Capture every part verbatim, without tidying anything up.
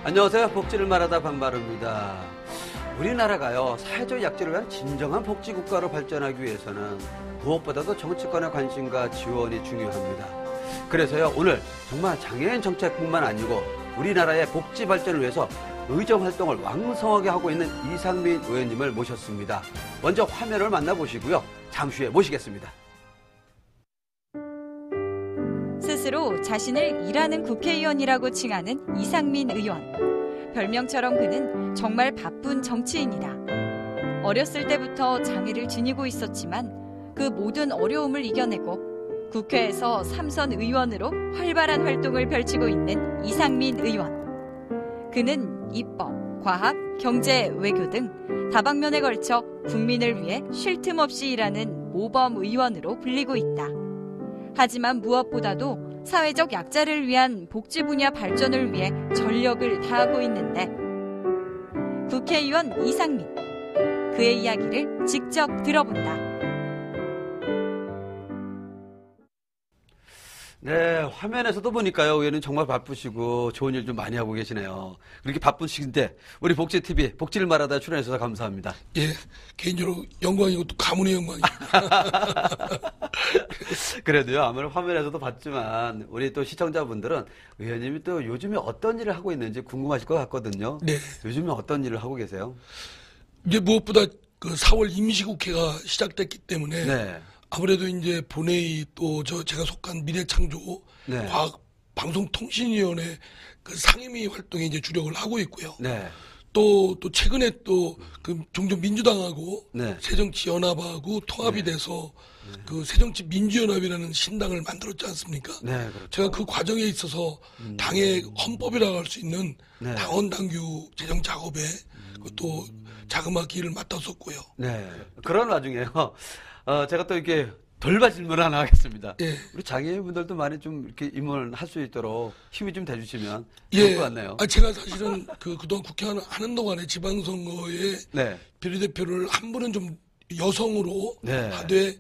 안녕하세요. 복지를 말하다 반바릅니다. 우리나라가요, 사회적 약자를 위한 진정한 복지국가로 발전하기 위해서는 무엇보다도 정치권의 관심과 지원이 중요합니다. 그래서요, 오늘 정말 장애인 정책뿐만 아니고 우리나라의 복지 발전을 위해서 의정활동을 왕성하게 하고 있는 이상민 의원님을 모셨습니다. 먼저 화면을 만나보시고요. 잠시 후에 모시겠습니다. 스스로 자신을 일하는 국회의원이라고 칭하는 이상민 의원. 별명처럼 그는 정말 바쁜 정치인이다. 어렸을 때부터 장애를 지니고 있었지만 그 모든 어려움을 이겨내고 국회에서 삼선 의원으로 활발한 활동을 펼치고 있는 이상민 의원. 그는 입법, 과학, 경제, 외교 등 다방면에 걸쳐 국민을 위해 쉴 틈 없이 일하는 모범 의원으로 불리고 있다. 하지만 무엇보다도 사회적 약자를 위한 복지 분야 발전을 위해 전력을 다하고 있는데 국회의원 이상민, 그의 이야기를 직접 들어본다. 네, 화면에서도 보니까요, 의원님 정말 바쁘시고 좋은 일 좀 많이 하고 계시네요. 그렇게 바쁘시긴데 우리 복지티비 복지를 말하다 출연해주셔서 감사합니다. 예, 개인적으로 영광이고 또 가문의 영광이고. 그래도요, 아무래도 화면에서도 봤지만 우리 또 시청자분들은 의원님이 또 요즘에 어떤 일을 하고 있는지 궁금하실 것 같거든요. 네. 요즘에 어떤 일을 하고 계세요? 이제 무엇보다 그 사월 임시국회가 시작됐기 때문에 네. 아무래도 이제 본회의 또 저 제가 속한 미래창조 네. 과학 방송통신위원회 그 상임위 활동에 이제 주력을 하고 있고요. 네. 또, 또 최근에 또 그 종종 민주당하고 네. 새정치연합하고 통합이 네. 돼서 네. 그 새정치민주연합이라는 신당을 만들었지 않습니까? 네, 그렇죠. 제가 그 과정에 있어서 음. 당의 헌법이라고 할 수 있는 네. 당원 당규 제정 작업에 음. 또 자그마한 일을 맡았었고요. 네. 그런 와중에요. 어, 제가 또 이렇게 돌발 질문을 하나 하겠습니다. 예. 우리 장애인분들도 많이 좀 이렇게 입문을 할 수 있도록 힘이 좀 돼주시면 좋을 예. 것 같네요. 아, 제가 사실은 그, 그동안 국회 하는 동안에 지방선거에 네. 비례대표를 한 분은 좀 여성으로 네. 하되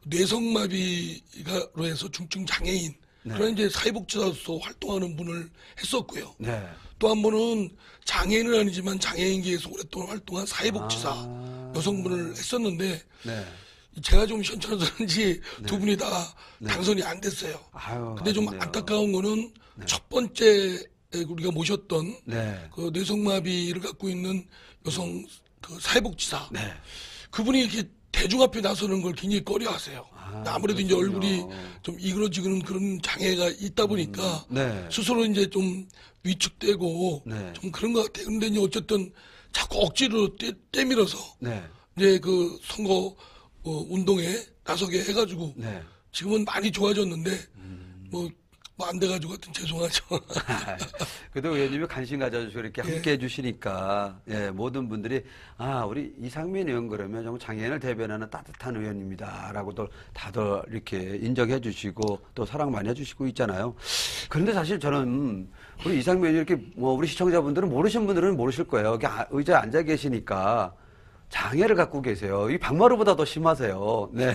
뇌성마비로 해서 중증 장애인 네. 그런 이제 사회복지사로서 활동하는 분을 했었고요. 네. 또 한 분은 장애인은 아니지만 장애인계에서 오랫동안 활동한 사회복지사 아... 여성분을 했었는데 네. 제가 좀 현천해서 그런지 네. 두 분이 다 네. 당선이 안 됐어요. 아유, 근데 좀 아쉽네요. 안타까운 거는 네. 첫 번째 우리가 모셨던 네. 그 뇌성마비를 갖고 있는 여성 그 사회복지사 네. 그분이 이렇게 대중 앞에 나서는 걸 굉장히 꺼려하세요. 아, 아무래도 그렇군요. 이제 얼굴이 좀 이그러지는 그런 장애가 있다 보니까 음, 네. 스스로 이제 좀 위축되고 네. 좀 그런 것 같아요. 근데 이제 어쨌든 자꾸 억지로 떼, 떼밀어서 네. 이제 그 선거 어, 운동에 나서게 해가지고 네. 지금은 많이 좋아졌는데 음. 뭐, 뭐 안 돼가지고 하여튼 죄송하죠. 그래도 의원님이 관심 가져주시고 이렇게 예. 함께 해주시니까 예, 모든 분들이 아 우리 이상민 의원 그러면 정말 장애인을 대변하는 따뜻한 의원입니다라고도 다들 이렇게 인정해 주시고 또 사랑 많이 해주시고 있잖아요. 그런데 사실 저는 우리 이상민 의원이 이렇게 뭐 우리 시청자분들은 모르신 분들은 모르실 거예요. 여기 의자에 앉아 계시니까 장애를 갖고 계세요. 이 박마루보다 더 심하세요. 네.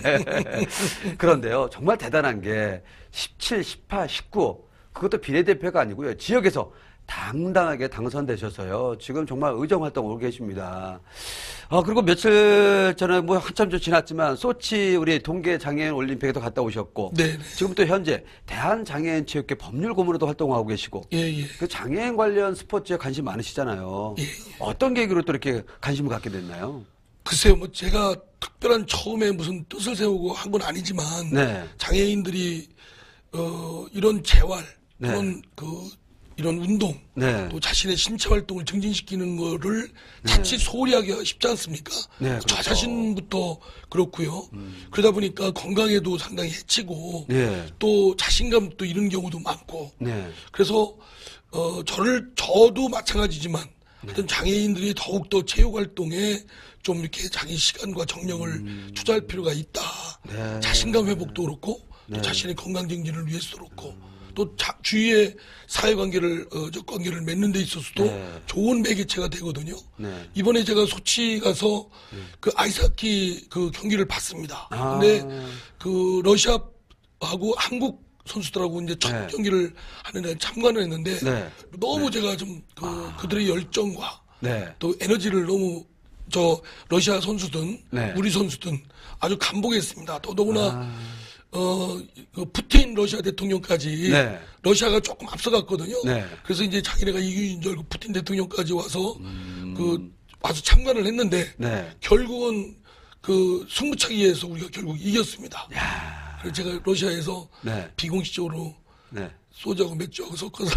그런데요, 정말 대단한 게 십칠, 십팔, 십구 그것도 비례대표가 아니고요. 지역에서 당당하게 당선되셔서요. 지금 정말 의정활동을 하고 계십니다. 아, 그리고 며칠 전에 뭐 한참 좀 지났지만 소치 우리 동계 장애인 올림픽에도 갔다 오셨고 네네. 지금 또 현재 대한장애인체육회 법률고문으로도 활동하고 계시고 예, 예. 그 장애인 관련 스포츠에 관심 많으시잖아요. 예, 예. 어떤 계기로 또 이렇게 관심을 갖게 됐나요? 글쎄요, 뭐 제가 특별한 처음에 무슨 뜻을 세우고 한 건 아니지만 네. 장애인들이 어, 이런 재활 네. 그런 그 이런 운동, 네. 또 자신의 신체 활동을 증진시키는 거를 네. 자칫 소홀히 하기가 쉽지 않습니까? 네, 그렇죠. 저 자신부터 그렇고요. 음. 그러다 보니까 건강에도 상당히 해치고 네. 또 자신감도 잃은 경우도 많고 네. 그래서 어, 저를 저도 마찬가지지만 네. 어떤 장애인들이 더욱더 체육 활동에 좀 이렇게 자기 시간과 정력을 음. 투자할 필요가 있다. 네. 자신감 회복도 그렇고 네. 또 자신의 건강 증진을 위해서도 그렇고 음. 또 자, 주위의 사회관계를 어, 적 관계를 맺는 데 있어서도 네. 좋은 매개체가 되거든요. 네. 이번에 제가 소치 가서 네. 그 아이스하키 그 경기를 봤습니다. 아. 근데 그 러시아하고 한국 선수들하고 이제 첫 네. 경기를 하는데 참관을 했는데 네. 너무 네. 제가 좀 그, 아. 그들의 열정과 네. 또 에너지를 너무 저 러시아 선수든 네. 우리 선수든 아주 감복했습니다. 더더구나 아. 어, 그 푸틴 러시아 대통령까지 네. 러시아가 조금 앞서갔거든요. 네. 그래서 이제 자기네가 이긴 줄 알고 푸틴 대통령까지 와서 음. 그 와서 참관을 했는데 네. 결국은 그 승부차기에서 우리가 결국 이겼습니다. 야. 그래서 제가 러시아에서 네. 비공식적으로 네. 소주하고 맥주하고 섞어서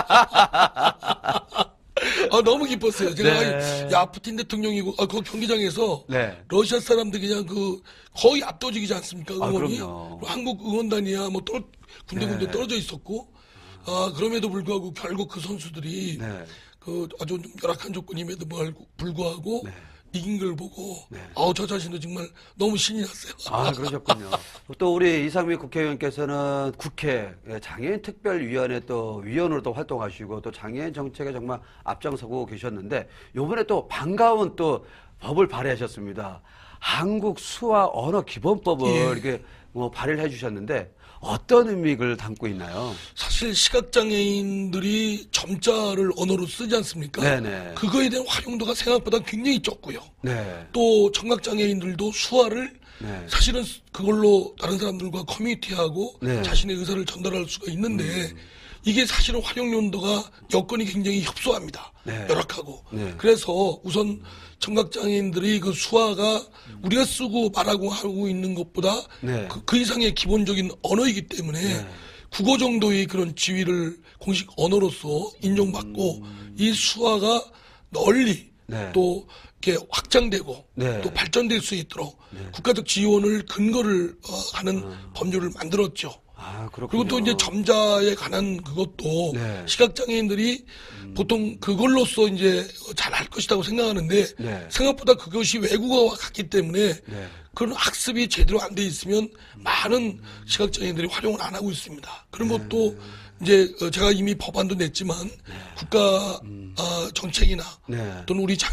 아, 너무 기뻤어요. 제가 네. 야 푸틴 대통령이고 아, 그 경기장에서 네. 러시아 사람들이 그냥 그 거의 압도적이지 않습니까? 아, 응원이 그럼요. 한국 응원단이야 뭐 떨, 군데군데 네. 떨어져 있었고 아 그럼에도 불구하고 결국 그 선수들이 네. 그 아주 좀 열악한 조건임에도 불구하고 네. 이긴 걸 보고 네. 아우 저 자신도 정말 너무 신이 났어요. 아, 그러셨군요. 또 우리 이상민 국회의원께서는 국회 장애인 특별위원회 또 위원으로도 활동하시고 또 장애인 정책에 정말 앞장서고 계셨는데 요번에 또 반가운 또 법을 발의하셨습니다. 한국 수화 언어 기본법을 예. 이렇게 뭐 발의를 해주셨는데 어떤 의미를 담고 있나요? 사실 시각장애인들이 점자를 언어로 쓰지 않습니까? 네네. 그거에 대한 활용도가 생각보다 굉장히 적고요. 네. 또 청각장애인들도 수화를 네. 사실은 그걸로 다른 사람들과 커뮤니티하고 네. 자신의 의사를 전달할 수가 있는데 음. 이게 사실은 활용연도가 여건이 굉장히 협소합니다. 네. 열악하고. 네. 그래서 우선 청각장애인들이 그 수화가 우리가 쓰고 말하고 하고 있는 것보다 네. 그, 그 이상의 기본적인 언어이기 때문에 네. 국어 정도의 그런 지위를 공식 언어로서 인정받고 음. 이 수화가 널리 네. 또 이렇게 확장되고 네. 또 발전될 수 있도록 네. 국가적 지원을 근거를 어, 하는 법률을 만들었죠. 아, 그렇군요. 그리고 또 이제 점자에 관한 그것도 네. 시각장애인들이 음. 보통 그걸로써 이제 잘 할 것이라고 생각하는데 네. 생각보다 그것이 외국어와 같기 때문에 네. 그런 학습이 제대로 안 돼 있으면 많은 시각장애인들이 활용을 안 하고 있습니다. 그런 네. 것도 이제 어, 제가 이미 법안도 냈지만 국가 어, 정책이나 네. 또는 우리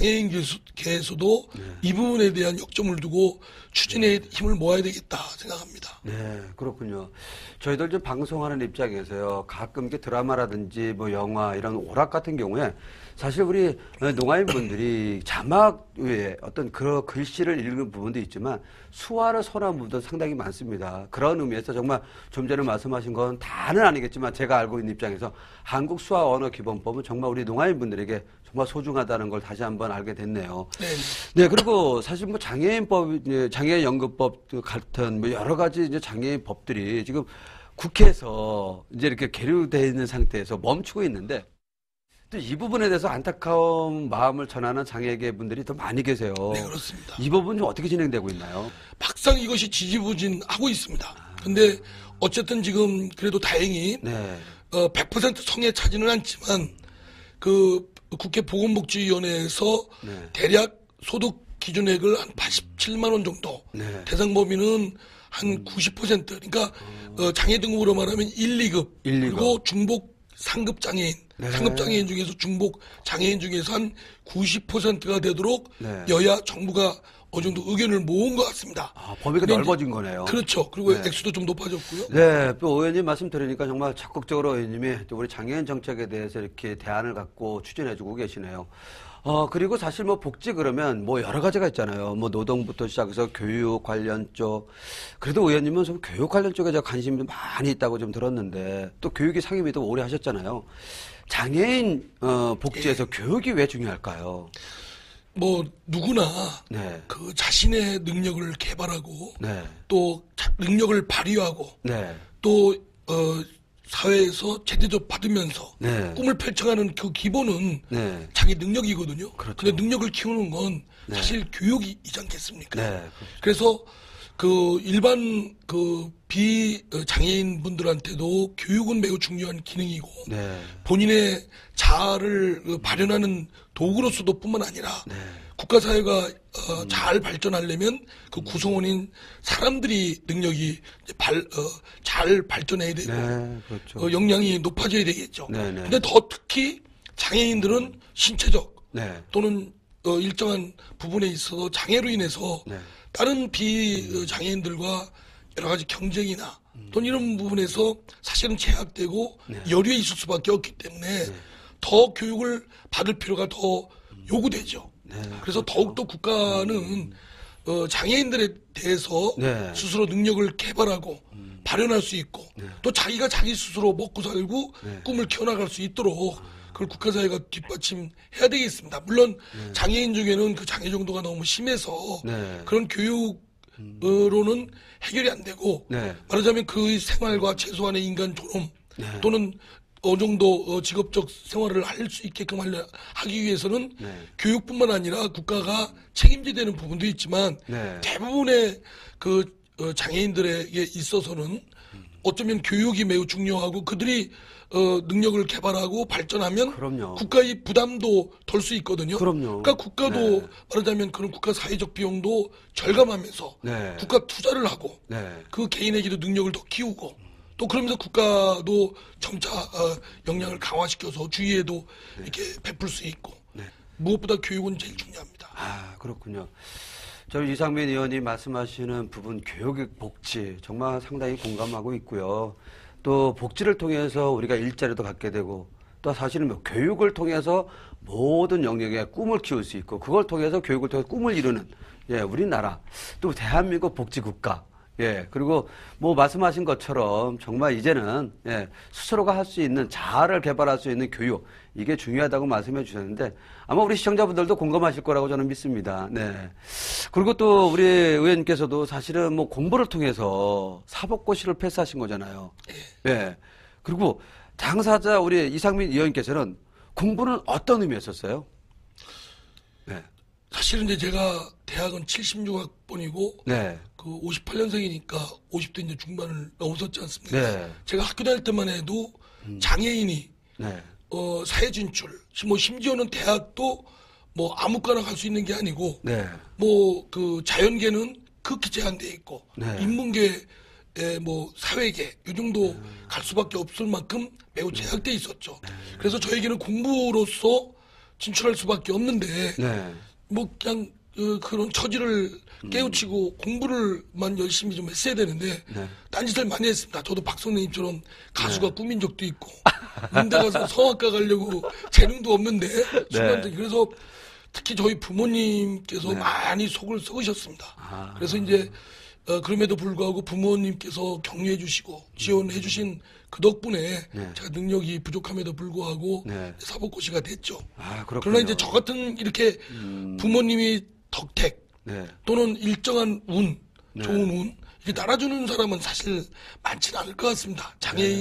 장애인계에서도 이 부분에 대한 역점을 두고 추진에 힘을 모아야 되겠다 생각합니다. 네, 그렇군요. 저희들 좀 방송하는 입장에서요, 가끔 이렇게 드라마라든지 뭐 영화 이런 오락 같은 경우에 사실 우리 농아인 분들이 자막 위에 어떤 그런 글씨를 읽는 부분도 있지만 수화를 선호하는 부분도 상당히 많습니다. 그런 의미에서 정말 좀 전에 말씀하신 건 다는 아니겠지만 제가 알고 있는 입장에서 한국 수화 언어 기본법은 정말 우리 농아인 분들에게 정말 소중하다는 걸 다시 한번 알게 됐네요. 네. 네, 그리고 사실 뭐 장애인법, 이제 장애인 연금법 같은 뭐 여러 가지 이제 장애인 법들이 지금 국회에서 이제 이렇게 계류되어 있는 상태에서 멈추고 있는데 또 이 부분에 대해서 안타까운 마음을 전하는 장애계 분들이 더 많이 계세요. 네, 그렇습니다. 이 부분 좀 어떻게 진행되고 있나요? 막상 이것이 지지부진하고 있습니다. 근데 어쨌든 지금 그래도 다행히 네. 어, 백 퍼센트 성에 차지는 않지만 그 국회 보건복지위원회에서 네. 대략 소득 기준액을 한 팔십칠만 원 정도, 네. 대상 범위는 한 구십 퍼센트, 그러니까 어, 장애 등급으로 말하면 일, 이급, 일, 이급. 그리고 중복 상급 장애인, 네. 상급 장애인 중에서 중복 장애인 중에서 한 구십 퍼센트가 되도록 네. 여야 정부가 어느 정도 의견을 모은 것 같습니다. 아, 범위가 근데 넓어진 거네요. 그렇죠. 그리고 네. 액수도 좀 높아졌고요. 네, 또 의원님 말씀 들으니까 정말 적극적으로 의원님이 또 우리 장애인 정책에 대해서 이렇게 대안을 갖고 추진해주고 계시네요. 어, 그리고 사실 뭐 복지 그러면 뭐 여러 가지가 있잖아요. 뭐 노동부터 시작해서 교육 관련 쪽. 그래도 의원님은 좀 교육 관련 쪽에 제가 관심이 많이 있다고 좀 들었는데 또 교육이 상임위도 오래 하셨잖아요. 장애인 어, 복지에서 예. 교육이 왜 중요할까요? 뭐 누구나 네. 그 자신의 능력을 개발하고 네. 또 자- 능력을 발휘하고 네. 또 어, 사회에서 제대로 받으면서 네. 꿈을 펼쳐가는 그 기본은 네. 자기 능력이거든요. 그렇죠. 근데 능력을 키우는 건 네. 사실 교육이지 않겠습니까? 네. 그래서 그 일반 그 비장애인 분들한테도 교육은 매우 중요한 기능이고 네. 본인의 자아를 그 발현하는 도구로서도 뿐만 아니라 네. 국가 사회가 어, 잘 발전하려면 그 구성원인 사람들이 능력이 이제 발, 어, 잘 발전해야 되고 네. 그렇죠. 어, 역량이 높아져야 되겠죠. 네, 네. 근데 더 특히 장애인들은 신체적 네. 또는 어, 일정한 부분에 있어서 장애로 인해서 네. 다른 비장애인들과 여러 가지 경쟁이나 또는 이런 부분에서 사실은 제약되고 네. 여류에 있을 수밖에 없기 때문에 네. 더 교육을 받을 필요가 더 요구되죠. 네, 그래서 그렇죠. 더욱더 국가는 음. 어, 장애인들에 대해서 네. 스스로 능력을 개발하고 음. 발현할 수 있고 네. 또 자기가 자기 스스로 먹고 살고 네. 꿈을 키워나갈 수 있도록 그걸 국가사회가 뒷받침해야 되겠습니다. 물론 네. 장애인 중에는 그 장애 정도가 너무 심해서 네. 그런 교육으로는 해결이 안 되고 네. 말하자면 그 생활과 최소한의 인간 존엄 네. 또는 어느 정도 직업적 생활을 할 수 있게끔 하려, 하기 위해서는 네. 교육뿐만 아니라 국가가 책임져야 되는 부분도 있지만 네. 대부분의 그 어, 장애인들에게 있어서는 어쩌면 교육이 매우 중요하고 그들이 어, 능력을 개발하고 발전하면 그럼요. 국가의 부담도 덜 수 있거든요. 그럼요. 그러니까 국가도 네. 말하자면 그런 국가 사회적 비용도 절감하면서 네. 국가 투자를 하고 네. 그 개인에게도 능력을 더 키우고 또 그러면서 국가도 점차 어, 역량을 강화시켜서 주위에도 네. 이렇게 베풀 수 있고 네. 무엇보다 교육은 제일 중요합니다. 아, 그렇군요. 저 이상민 의원이 말씀하시는 부분 교육 복지 정말 상당히 공감하고 있고요. 또 복지를 통해서 우리가 일자리도 갖게 되고 또 사실은 뭐 교육을 통해서 모든 영역의 꿈을 키울 수 있고 그걸 통해서 교육을 통해서 꿈을 이루는 예, 우리나라 또 대한민국 복지국가 예, 그리고 뭐 말씀하신 것처럼 정말 이제는 예, 스스로가 할 수 있는 자아를 개발할 수 있는 교육 이게 중요하다고 말씀해 주셨는데 아마 우리 시청자분들도 공감하실 거라고 저는 믿습니다. 네. 그리고 또 우리 의원님께서도 사실은 뭐 공부를 통해서 사법고시를 패스하신 거잖아요. 예. 그리고 당사자 우리 이상민 의원님께서는 공부는 어떤 의미였었어요? 네. 사실은 이제 제가 대학은 칠십육 학번이고 네. 그 오십팔 년생이니까 오십 대 이제 중반을 넘었었지 않습니까? 네. 제가 학교 다닐 때만 해도 음. 장애인이 네. 어, 사회 진출, 뭐 심지어는 대학도 뭐 아무거나 갈 수 있는 게 아니고 네. 뭐 그 자연계는 극히 제한돼 있고 네. 인문계, 뭐 사회계 이 정도 갈 수밖에 없을 만큼 매우 제약돼 있었죠. 그래서 저에게는 공부로서 진출할 수밖에 없는데 네. 뭐 그냥 그, 그런 처지를 깨우치고 공부를만 열심히 좀 했어야 되는데 네. 딴짓을 많이 했습니다. 저도 박 선생님처럼 가수가 꿈인 적도 있고 군대 가서 성악가 가려고 재능도 없는데 순간적이 그래서 특히 저희 부모님께서 네. 많이 속을 썩으셨습니다. 아. 그래서 이제 어, 그럼에도 불구하고 부모님께서 격려해 주시고 지원해 주신 그 덕분에 네. 제가 능력이 부족함에도 불구하고 네. 사법고시가 됐죠. 아, 그렇군요. 그러나 이제 저 같은 이렇게 음. 부모님이 덕택 네. 또는 일정한 운, 네. 좋은 운 이렇게 날아주는 사람은 사실 많지는 않을 것 같습니다.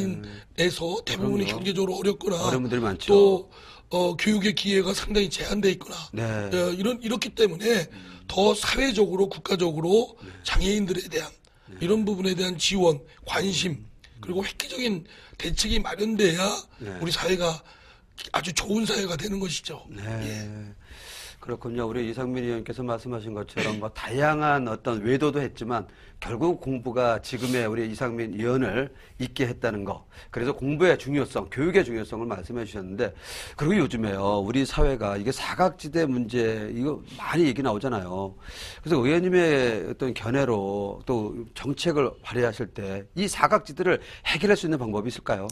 장애인에서 대부분이 그럼요. 경제적으로 어렵거나 어려운 분들이 많죠. 또 어, 교육의 기회가 상당히 제한돼 있거나 네. 어, 이런 이렇기 때문에 더 사회적으로 국가적으로 장애인들에 대한 이런 부분에 대한 지원, 관심 그리고 획기적인 대책이 마련돼야 네. 우리 사회가 아주 좋은 사회가 되는 것이죠. 네. 예. 그렇군요. 우리 이상민 의원께서 말씀하신 것처럼 뭐 다양한 어떤 외도도 했지만 결국 공부가 지금의 우리 이상민 의원을 있게 했다는 거. 그래서 공부의 중요성, 교육의 중요성을 말씀해 주셨는데 그리고 요즘에요. 우리 사회가 이게 사각지대 문제 이거 많이 얘기 나오잖아요. 그래서 의원님의 어떤 견해로 또 정책을 발휘하실 때 이 사각지대를 해결할 수 있는 방법이 있을까요?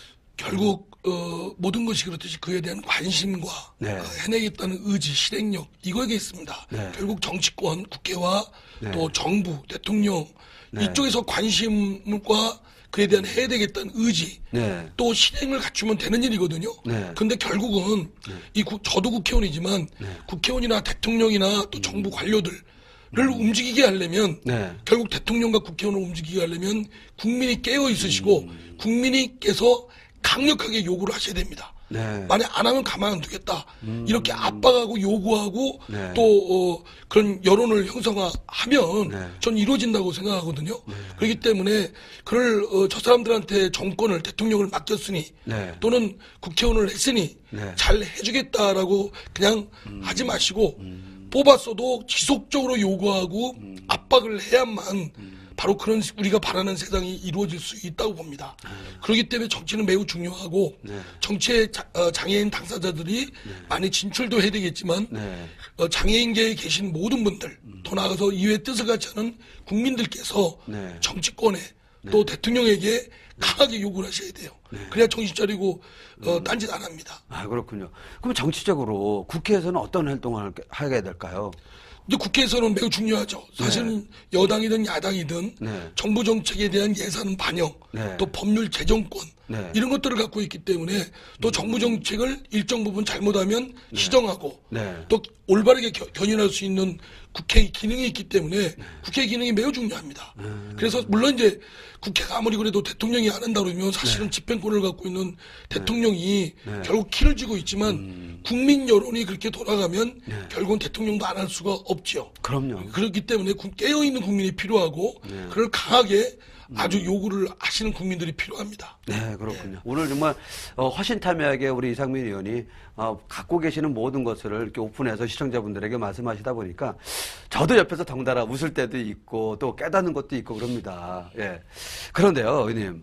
결국 어, 모든 것이 그렇듯이 그에 대한 관심과 네. 어, 해내겠다는 의지, 실행력 이거에 있습니다. 네. 결국 정치권, 국회와 네. 또 정부, 대통령 네. 이쪽에서 관심과 그에 대한 해야 되겠다는 의지 네. 또 실행을 갖추면 되는 일이거든요. 네. 그런데 결국은 이 구, 저도 국회의원이지만 네. 국회의원이나 대통령이나 또 정부 관료들을 움직이게 하려면 네. 결국 대통령과 국회의원을 움직이게 하려면 국민이 깨어 있으시고 음. 국민이께서 강력하게 요구를 하셔야 됩니다. 네. 만약 안 하면 가만 안 두겠다. 음. 이렇게 압박하고 요구하고 네. 또 어, 그런 여론을 형성하면 네. 전 이루어진다고 생각하거든요. 그렇기 때문에 그걸 어, 저 사람들한테 정권을 대통령을 맡겼으니 네. 또는 국회의원을 했으니 네. 잘 해주겠다라고 그냥 음. 하지 마시고 뽑았어도 지속적으로 요구하고 음. 압박을 해야만 바로 그런 우리가 바라는 세상이 이루어질 수 있다고 봅니다. 그렇기 때문에 정치는 매우 중요하고 네. 정치의 자, 어, 장애인 당사자들이 많이 진출도 해야 되겠지만 네. 어, 장애인계에 계신 모든 분들 더 나아가서 이외의 뜻을 갖지 않은 국민들께서 네. 정치권에 네. 또 대통령에게 강하게 요구를 하셔야 돼요. 네. 그래야 정신 차리고 어, 음. 딴짓 안 합니다. 아, 그렇군요. 그럼 정치적으로 국회에서는 어떤 활동을 하게 될까요? 이제 국회에서는 매우 중요하죠. 사실은 네. 여당이든 야당이든 네. 정부 정책에 대한 예산 반영, 네. 또 법률 제정권 네. 이런 것들을 갖고 있기 때문에 또 음. 정부 정책을 일정 부분 잘못하면 네. 시정하고 네. 또 올바르게 겨, 견인할 수 있는 국회의 기능이 있기 때문에 네. 국회 기능이 매우 중요합니다. 음. 그래서 물론 이제 국회가 아무리 그래도 대통령이 안 한다 그러면 사실은 네. 집행권을 갖고 있는 대통령이 네. 결국 키를 쥐고 있지만 음. 국민 여론이 그렇게 돌아가면 네. 결국은 대통령도 안 할 수가 없죠. 그럼요. 그렇기 때문에 깨어있는 국민이 필요하고 네. 그걸 강하게 아주 요구를 하시는 국민들이 필요합니다. 네, 그렇군요. 네. 오늘 정말 어, 허심탄회하게 우리 이상민 의원이 어, 갖고 계시는 모든 것을 이렇게 오픈해서 시청자분들에게 말씀하시다 보니까 저도 옆에서 덩달아 웃을 때도 있고 또 깨닫는 것도 있고 그럽니다. 예. 그런데요, 의원님.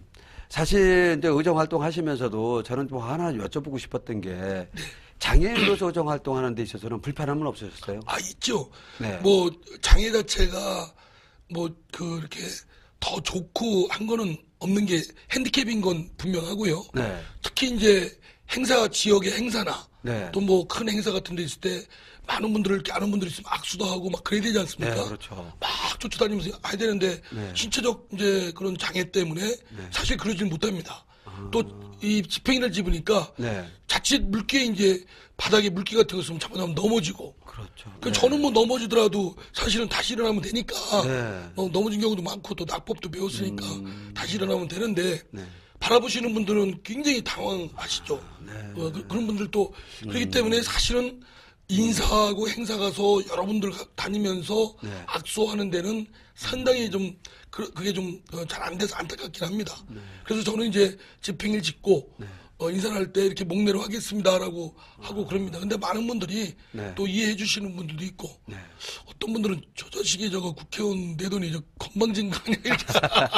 사실 이제 의정 활동하시면서도 저는 뭐 하나 여쭤보고 싶었던 게 네. 장애인으로서 의정 활동하는 데 있어서는 불편함은 없으셨어요? 아, 있죠. 네. 뭐 장애 자체가 뭐 그 이렇게 더 좋고 한 거는 없는 게 핸디캡인 건 분명하고요. 네. 특히 이제 행사 지역의 행사나 네. 또 뭐 큰 행사 같은 데 있을 때 많은 분들을 이렇게 아는 분들이 있으면 악수도 하고 막 그래야 되지 않습니까? 네, 그렇죠. 막 쫓아다니면서 해야 되는데 네. 신체적 이제 그런 장애 때문에 네. 사실 그러질 못합니다. 아... 또 이 집행인을 집으니까 네. 자칫 물기에 이제 바닥에 물기 같은 거 있으면 잡아나면 넘어지고. 그렇죠. 네. 저는 뭐 넘어지더라도 사실은 다시 일어나면 되니까 네. 어, 넘어진 경우도 많고 또 낙법도 배웠으니까 음... 다시 일어나면 되는데 네. 바라보시는 분들은 굉장히 당황하시죠. 네. 어, 그, 그런 분들도 음... 그렇기 때문에 사실은 인사하고 행사 가서 여러분들 다니면서 네. 악수하는 데는 상당히 좀 그, 그게 좀 잘 안 돼서 안타깝긴 합니다. 네. 그래서 저는 이제 집행일 짓고 네. 어, 인사를 할 때 이렇게 목례로 하겠습니다라고 아. 하고 그럽니다. 근데 많은 분들이 네. 또 이해해 주시는 분들도 있고 네. 어떤 분들은 저 자식이 저거 국회의원 내 돈이 저 건방진 거 아니야 이렇게.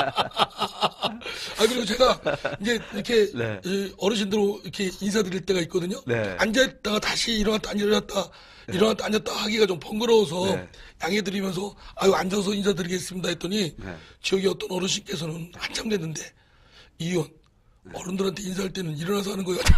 아 그리고 제가 이제 이렇게 네. 어르신들 이렇게 인사드릴 때가 있거든요. 네. 앉아있다가 다시 일어났다 일어났다 네. 일어났다 앉았다 하기가 좀 번거로워서 네. 양해드리면서 아유 앉아서 인사드리겠습니다 했더니 네. 지역의 어떤 어르신께서는 한참 됐는데 이 의원 어른들한테 인사할 때는 일어나서 하는 거예요.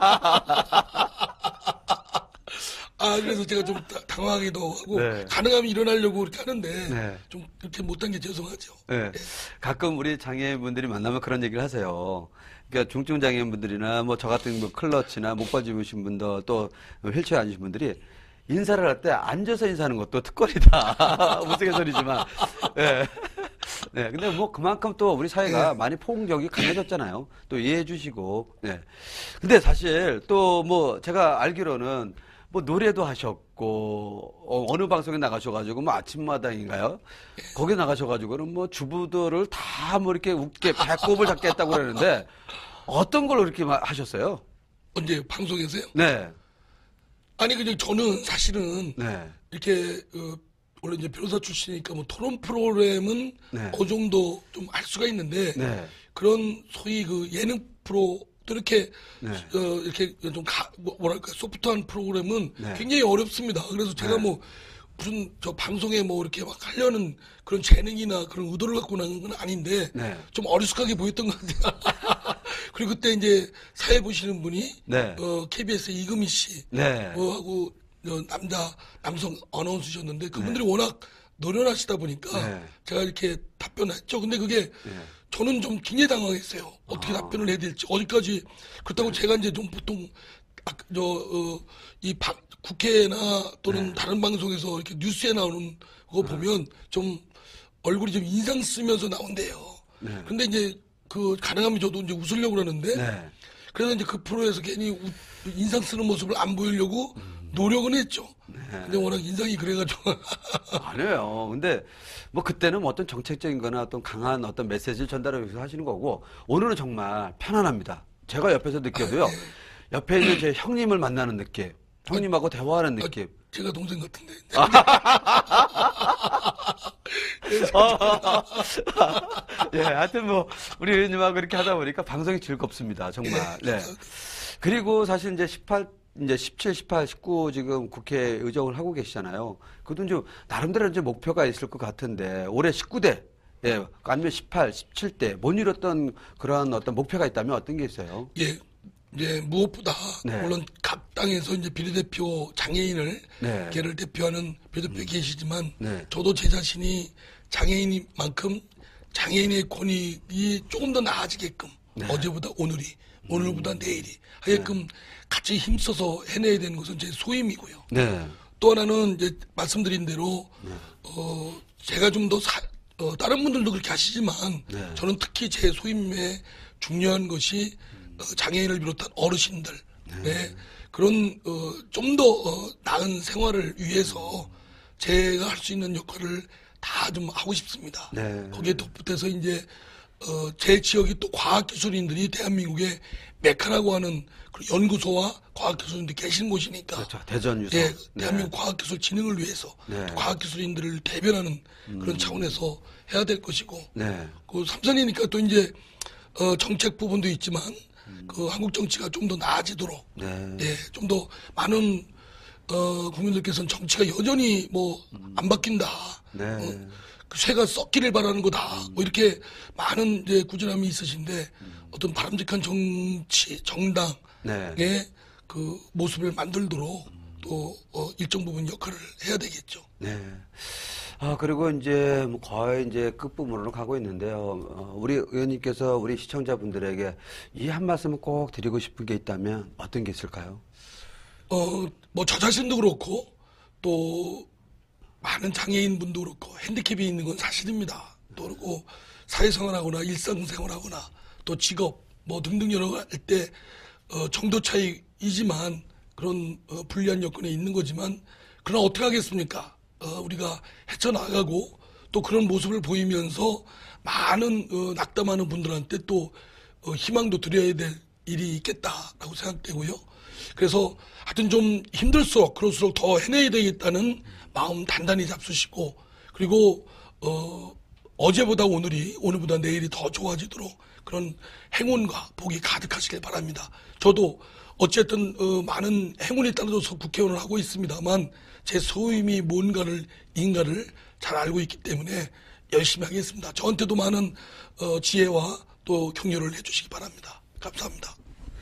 아, 그래서 제가 좀 당황하기도 하고, 네. 가능하면 일어나려고 그렇게 하는데, 네. 좀 그렇게 못한 게 죄송하죠. 네. 네. 가끔 우리 장애인분들이 만나면 그런 얘기를 하세요. 그러니까 중증 장애인분들이나 뭐 저 같은 뭐 클러치나 목발 집으신 분들 또 휠체어 앉으신 분들이 인사를 할 때 앉아서 인사하는 것도 특권이다. 우스갯소리지만. 네. 네, 근데 뭐 그만큼 또 우리 사회가 네. 많이 포용력이 강해졌잖아요. 또 이해해 주시고. 네. 근데 사실 또 뭐 제가 알기로는 뭐 노래도 하셨고, 어, 어느 방송에 나가셔가지고 뭐 아침마당인가요? 거기 나가셔가지고는 뭐 주부들을 다 뭐 이렇게 웃게 배꼽을 잡게 했다고 그러는데 어떤 걸 그렇게 하셨어요? 언제 방송에서요? 네. 아니, 그냥 저는 사실은 네. 이렇게, 어, 원래 이제 변호사 출신이니까 뭐 토론 프로그램은 네. 어느 정도 좀 할 수가 있는데 네. 그런 소위 그 예능 프로 또 이렇게 네. 어, 이렇게 좀 가, 뭐랄까 소프트한 프로그램은 네. 굉장히 어렵습니다. 그래서 제가 네. 뭐 무슨 저 방송에 뭐 이렇게 막 하려는 그런 재능이나 그런 의도를 갖고 나는 건 아닌데 네. 좀 어리숙하게 보였던 것 같아요. 그리고 그때 이제 사회 보시는 분이 네. 어, 케이비에스 이금희 씨 네. 어, 하고 남자 남성 어나운서셨는데 그분들이 네. 워낙 노련하시다 보니까 네. 제가 이렇게 답변했죠. 근데 그게 네. 저는 좀 굉장히 당황했어요. 어떻게 아. 답변을 해야 될지 어디까지 그렇다고 네. 제가 이제 좀 보통 아, 저, 어, 이 바, 국회나 또는 네. 다른 방송에서 이렇게 뉴스에 나오는 거 네. 보면 좀 얼굴이 좀 인상 쓰면서 나온대요. 네. 근데 이제 그 가능하면 저도 이제 웃으려고 그러는데 네. 그래서 이제 그 프로에서 괜히 우, 인상 쓰는 모습을 안 보이려고 음. 노력은 했죠. 네. 근데 워낙 인상이 그래가지고. 아니에요. 근데 뭐 그때는 뭐 어떤 정책적인 거나 어떤 강한 어떤 메시지를 전달하기 위해서 하시는 거고 오늘은 정말 편안합니다. 제가 옆에서 느껴도요. 아, 네. 옆에 있는 제 형님을 만나는 느낌. 형님하고 아, 대화하는 느낌. 아, 제가 동생 같은데. 예, 하여튼 뭐 우리 의원님하고 이렇게 하다 보니까 방송이 즐겁습니다. 정말. 네. 그리고 사실 이제 십팔, 이제 십칠, 십팔, 십구 지금 국회 의정을 하고 계시잖아요. 그것도 좀 나름대로 이제 목표가 있을 것 같은데 올해 십구 대 예, 아니면 십팔, 십칠 대 못 이뤘던 그런 어떤 목표가 있다면 어떤 게 있어요? 예, 이제 무엇보다 네. 물론 각 당에서 이제 비례대표 장애인을 네. 걔를 대표하는 비례대표 음. 계시지만 네. 저도 제 자신이 장애인만큼 장애인의 권익이 조금 더 나아지게끔 네. 어제보다 오늘이 오늘보다 음. 내일이 하게끔 네. 같이 힘써서 해내야 되는 것은 제 소임이고요. 네. 또 하나는 이제 말씀드린 대로 네. 어, 제가 좀 더 어, 다른 분들도 그렇게 하시지만 네. 저는 특히 제 소임에 중요한 것이 음. 어, 장애인을 비롯한 어르신들의 네. 그런 어, 좀 더 어, 나은 생활을 위해서 제가 할 수 있는 역할을 다 좀 하고 싶습니다. 네. 거기에 덧붙여서 이제 어, 제 지역이 또 과학기술인들이 대한민국의 메카라고 하는 그 연구소와 과학기술인들이 계신 곳이니까. 그렇죠. 대전 유서. 예, 대한민국 네. 과학기술 진흥을 위해서 네. 과학기술인들을 대변하는 음. 그런 차원에서 해야 될 것이고. 네. 그 삼선이니까 또 이제 어, 정책 부분도 있지만 음. 그 한국 정치가 좀 더 나아지도록. 네. 예, 좀 더 많은 어, 국민들께서는 정치가 여전히 뭐 안 바뀐다. 네. 어, 그 쇠가 썩기를 바라는 거다. 음. 뭐 이렇게 많은 이제 꾸준함이 있으신데 음. 어떤 바람직한 정치, 정당의 네. 그 모습을 만들도록 음. 또 어, 일정 부분 역할을 해야 되겠죠. 네. 아, 그리고 이제 뭐 거의 이제 끝부분으로 가고 있는데요. 어, 우리 의원님께서 우리 시청자분들에게 이 한 말씀을 꼭 드리고 싶은 게 있다면 어떤 게 있을까요? 어, 뭐 저 자신도 그렇고 또 많은 장애인분도 그렇고 핸디캡이 있는 건 사실입니다. 또 그리고 사회생활하거나 일상생활하거나 또 직업 뭐 등등 여러 할 때 어, 정도 차이이지만 그런 어, 불리한 여건에 있는 거지만 그러나 어떻게 하겠습니까? 어, 우리가 헤쳐나가고 또 그런 모습을 보이면서 많은 어, 낙담하는 분들한테 또 어, 희망도 드려야 될 일이 있겠다라고 생각되고요. 그래서 하여튼 좀 힘들수록 그럴수록 더 해내야 되겠다는 마음 단단히 잡수시고 그리고 어, 어제보다 오늘이 오늘보다 내일이 더 좋아지도록 그런 행운과 복이 가득하시길 바랍니다. 저도 어쨌든 어, 많은 행운이 따라줘서 국회의원을 하고 있습니다만 제 소임이 뭔가를 인가를 잘 알고 있기 때문에 열심히 하겠습니다. 저한테도 많은 어, 지혜와 또 격려를 해주시기 바랍니다. 감사합니다.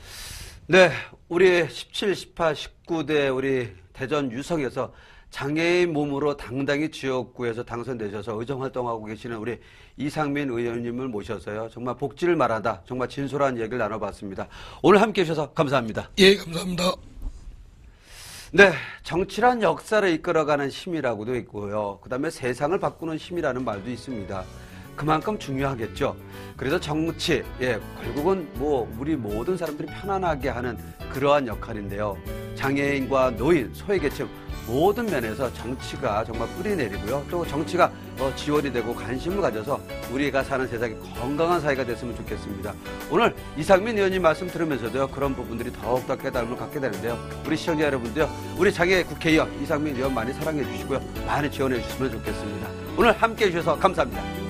네, 우리 십칠, 십팔, 십구 대 우리 대전 유성에서 장애인 몸으로 당당히 지역구에서 당선되셔서 의정활동하고 계시는 우리 이상민 의원님을 모셔서요. 정말 복지를 말하다 정말 진솔한 얘기를 나눠봤습니다. 오늘 함께해 주셔서 감사합니다. 예, 감사합니다. 네, 정치란 역사를 이끌어가는 힘이라고도 있고요. 그 다음에 세상을 바꾸는 힘이라는 말도 있습니다. 그만큼 중요하겠죠. 그래서 정치, 예, 결국은 뭐 우리 모든 사람들이 편안하게 하는 그러한 역할인데요. 장애인과 노인, 소외계층 모든 면에서 정치가 정말 뿌리내리고요. 또 정치가 어, 지원이 되고 관심을 가져서 우리가 사는 세상이 건강한 사회가 됐으면 좋겠습니다. 오늘 이상민 의원님 말씀 들으면서도요. 그런 부분들이 더욱더 깨달음을 갖게 되는데요. 우리 시청자 여러분도요. 우리 장애 국회의원 이상민 의원 많이 사랑해 주시고요. 많이 지원해 주시면 좋겠습니다. 오늘 함께해 주셔서 감사합니다.